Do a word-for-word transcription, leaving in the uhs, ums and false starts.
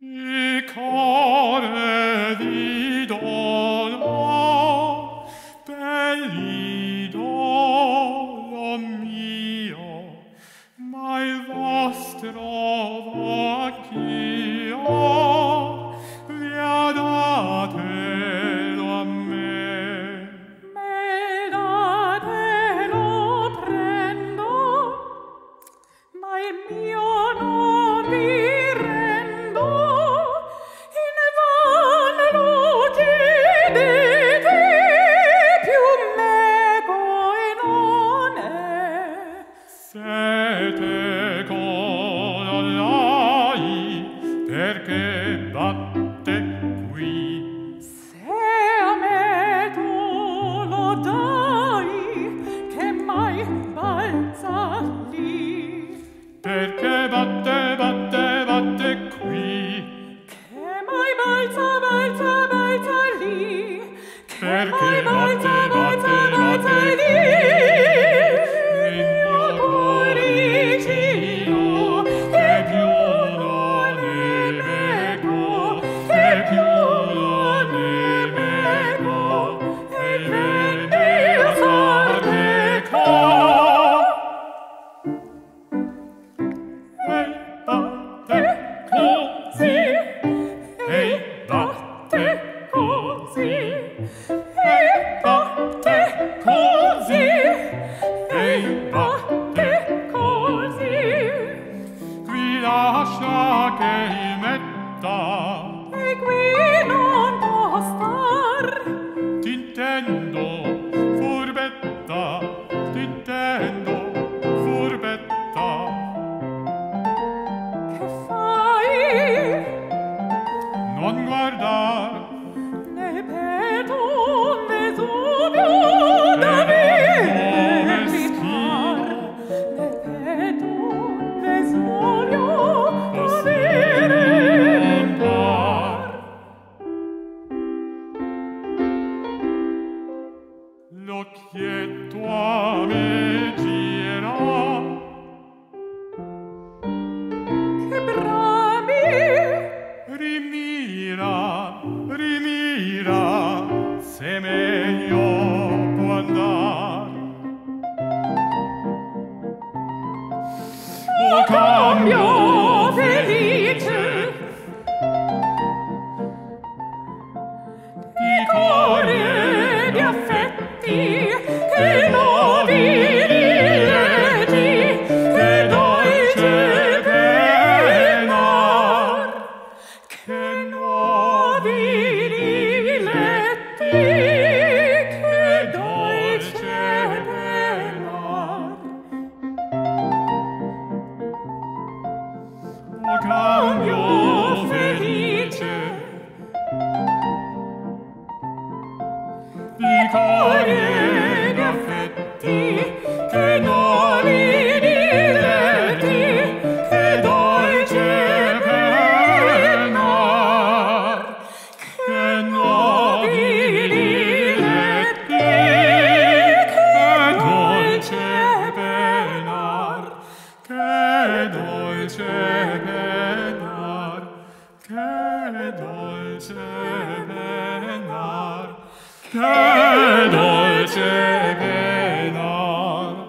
Il core vi dono, bell'idolo mio, ma il vostro vecchio vi ha datelo a me. Me datelo prendo, ma il mio non vi Sete colai, perché batte qui? Se a me tu lo dai, che mai balza lì? Perché batte, batte, batte qui? Che mai balza, balza, balza lì? Che Perché mai balza, batte, balza, batte, balza batte lì? Lascia che il metta, e qui non può star. T'intendo, furbetta, t'intendo, furbetta. Che fai? Non guardar, né peto né subio da me meschino, né peto né subio l'occhietto a me gira, che brami, rimira, rimira, se meglio può andar. O cambio felice di cuore di affetti, che nuovi riletti, che dolce penar, che nuovi riletti, che dolce penar. O cambio felice di cuore di affetti, che nuovi diletti, che dolce penar, che nuovi diletti, che dolce penar, che dolce penar, che dolce penar, che dolce penar.